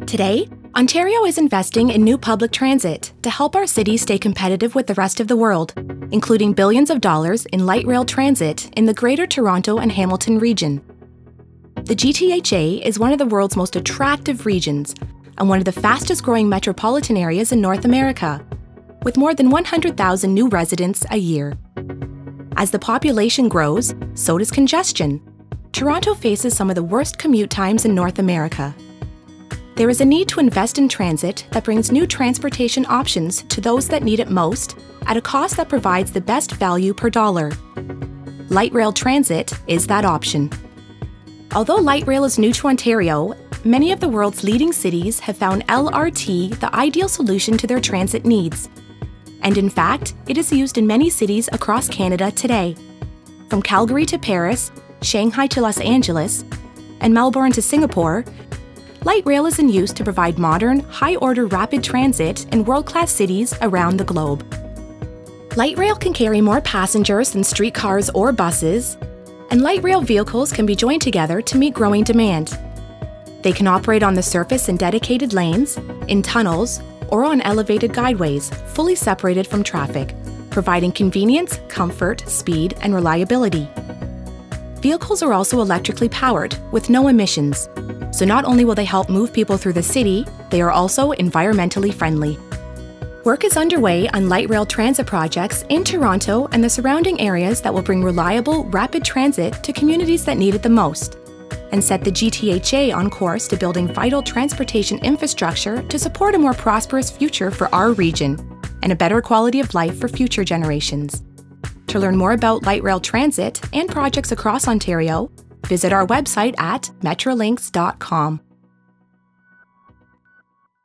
Today, Ontario is investing in new public transit to help our city stay competitive with the rest of the world, including billions of dollars in light rail transit in the Greater Toronto and Hamilton region. The GTHA is one of the world's most attractive regions and one of the fastest growing metropolitan areas in North America, with more than 100,000 new residents a year. As the population grows, so does congestion. Toronto faces some of the worst commute times in North America. There is a need to invest in transit that brings new transportation options to those that need it most at a cost that provides the best value per dollar. Light rail transit is that option. Although light rail is new to Ontario, many of the world's leading cities have found LRT the ideal solution to their transit needs. And in fact, it is used in many cities across Canada today. From Calgary to Paris, Shanghai to Los Angeles, and Melbourne to Singapore, light rail is in use to provide modern, high-order rapid transit in world-class cities around the globe. Light rail can carry more passengers than streetcars or buses, and light rail vehicles can be joined together to meet growing demand. They can operate on the surface in dedicated lanes, in tunnels, or on elevated guideways, fully separated from traffic, providing convenience, comfort, speed, and reliability. Vehicles are also electrically powered, with no emissions, so not only will they help move people through the city, they are also environmentally friendly. Work is underway on light rail transit projects in Toronto and the surrounding areas that will bring reliable, rapid transit to communities that need it the most, and set the GTHA on course to building vital transportation infrastructure to support a more prosperous future for our region and a better quality of life for future generations. To learn more about light rail transit and projects across Ontario, visit our website at metrolinx.ca.